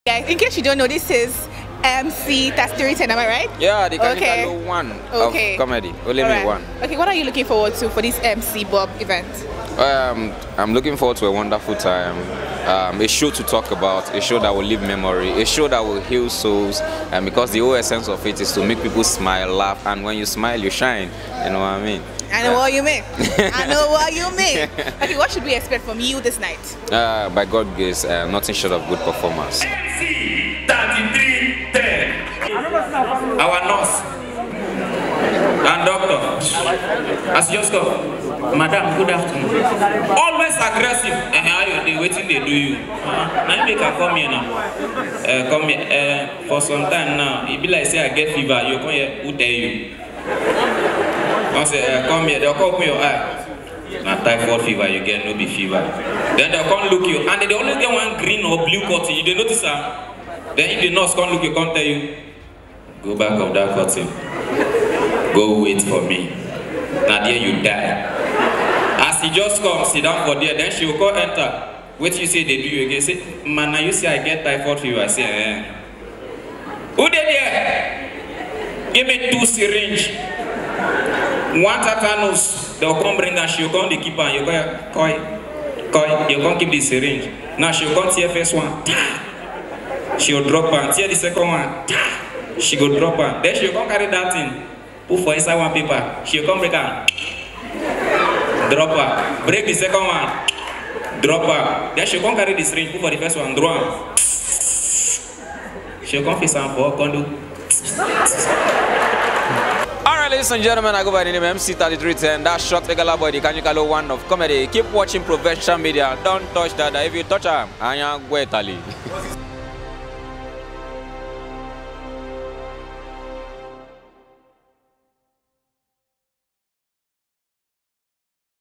Yeah, in case you don't know, this is MC3310, am I right? Yeah, the one of comedy. Only me one. Okay, what are you looking forward to for this MC Bob event? I'm looking forward to a wonderful time. A show to talk about, a show that will leave memory, a show that will heal souls, and because the whole essence of it is to make people smile, laugh, and when you smile, you shine. You know what I mean? I know what you mean. I know what you mean. Okay, what should we expect from you this night? By God's grace, nothing short of good performance. MC3310. Our nurse and doctor, as just come. Madam, good afternoon. Always aggressive. They waiting, they do you. Now make her come here now. Come here. For some time now, it be like say I get fever. You come here, who tell you? I say, come here, they'll come open your eye. Now typhoid fever, you get no be fever. Then they'll come look you, and they always get one green or blue cotton. You don't notice that? Then if the nurse come look you, come tell you, go back of that cotton. Go wait for me. Now there you die. As he just comes, sit down for there, then she will go enter. Wait you say they do you again. Say, man, now you say I get typhoid fever. I say, Who did there? Give me 2 syringes. 1 tetanus. They'll come bring and she'll come the keeper and you go, you can't keep the syringe. Now she'll come tear first one. She'll drop her. Tear the second one. She go drop her. Then she'll come carry that thing. Put for inside one paper. She'll come break her. Drop her. Break the second one. Drop her. Then she'll come carry the syringe. Put for the first one. Draw her. She'll come face and for condo. Alright, ladies and gentlemen, I go by the name MC3310. That short regular boy, the Kanyikalo one of comedy. Keep watching Proventio Media. Don't touch that. If you touch her, I am going to